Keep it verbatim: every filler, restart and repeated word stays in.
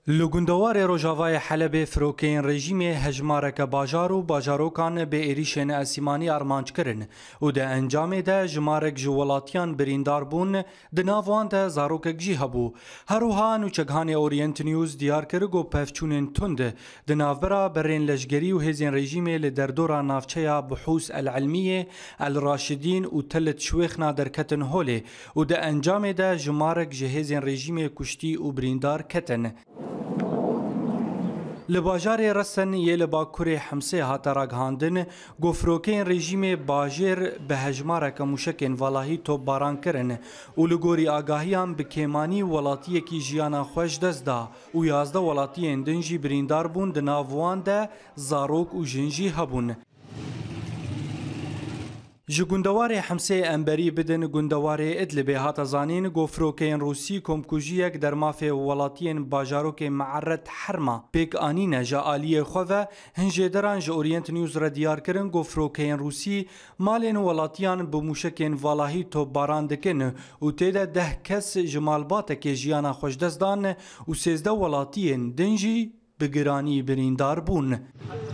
لگندوار روجاوای حلب فروکین رژیم هجمارک باجار و باجاروکان به ایریشن اسیمانی ارمانج کرن و ده انجام ده جمارک جوالاتیان بریندار بون ده ناوان ده زاروکک جی هبو. هروها نوچگهان اورینت نیوز دیار کرگ و پفچونن تند ده نافبرا برین لشگری و هزین رژیم لدردورا نافچه بحوث العلمیه الراشدین و تلت شویخنا درکتن هوله و ده انجام ده جمارک جهزین رژیم کشتی و بریندار کتن. لباجار رسن یه لباکوری حمسه هات راگهاندن گفروکین رژیم باجر به هجمارک موشکین والهی تو باران کرن و لگوری آگاهیان به کیمانی ولاتی کی جیانا خوش دست دا و یازده ولاتی اندنجی بریندار بون دناوان ده زاروک و جنجی هبون. جگندوار حمسه انبری بدن گندوار ادلب هات زانین گفروکین روسی کمکوژیک در مافه ولاتین باجاروک معرت حرما پیک آنین جا آلیه خواه هنجدران جا اورینت نیوز را دیار کرن گفروکین روسی مالین ولاتیان بموشکین والاهی تو باران دکن و تیده ده کس جمالبات که جیانا خوش دستدان و سیزده ولاتین دنجی بگرانی بریندار بون.